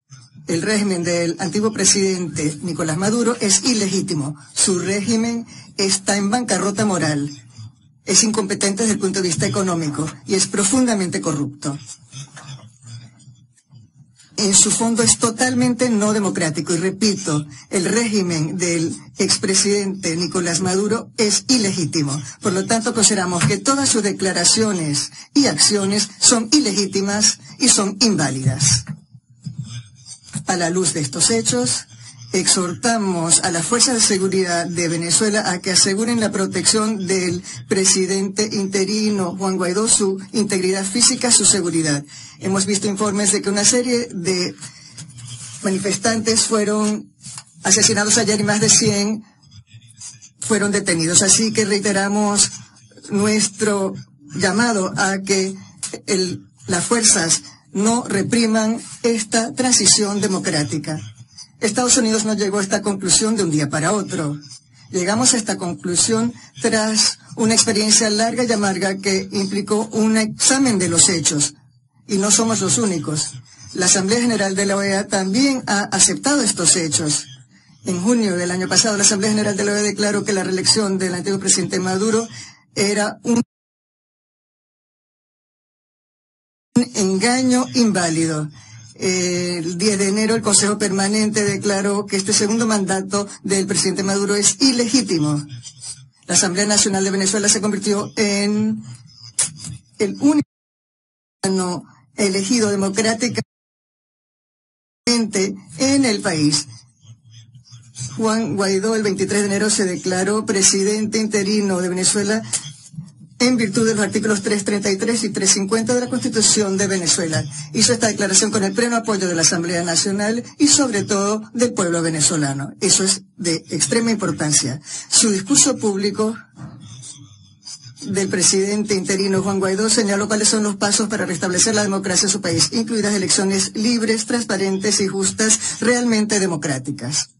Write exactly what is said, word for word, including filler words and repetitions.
El régimen del antiguo presidente Nicolás Maduro es ilegítimo. Su régimen está en bancarrota moral. Es incompetente desde el punto de vista económico y es profundamente corrupto. En su fondo es totalmente no democrático. Y repito, el régimen del expresidente Nicolás Maduro es ilegítimo. Por lo tanto, consideramos que todas sus declaraciones y acciones son ilegítimas y son inválidas. A la luz de estos hechos, exhortamos a las fuerzas de seguridad de Venezuela a que aseguren la protección del presidente interino Juan Guaidó, su integridad física, su seguridad. Hemos visto informes de que una serie de manifestantes fueron asesinados ayer y más de cien fueron detenidos. Así que reiteramos nuestro llamado a que el, las fuerzas no repriman esta transición democrática. Estados Unidos no llegó a esta conclusión de un día para otro. Llegamos a esta conclusión tras una experiencia larga y amarga que implicó un examen de los hechos. Y no somos los únicos. La Asamblea General de la O E A también ha aceptado estos hechos. En junio del año pasado, la Asamblea General de la O E A declaró que la reelección del antiguo presidente Maduro era un engaño inválido. El diez de enero el Consejo Permanente declaró que este segundo mandato del presidente Maduro es ilegítimo. La Asamblea Nacional de Venezuela se convirtió en el único órgano elegido democráticamente en el país. Juan Guaidó el veintitrés de enero se declaró presidente interino de Venezuela en virtud de los artículos trescientos treinta y tres y trescientos cincuenta de la Constitución de Venezuela. Hizo esta declaración con el pleno apoyo de la Asamblea Nacional y sobre todo del pueblo venezolano. Eso es de extrema importancia. Su discurso público del presidente interino Juan Guaidó señaló cuáles son los pasos para restablecer la democracia en su país, incluidas elecciones libres, transparentes y justas, realmente democráticas.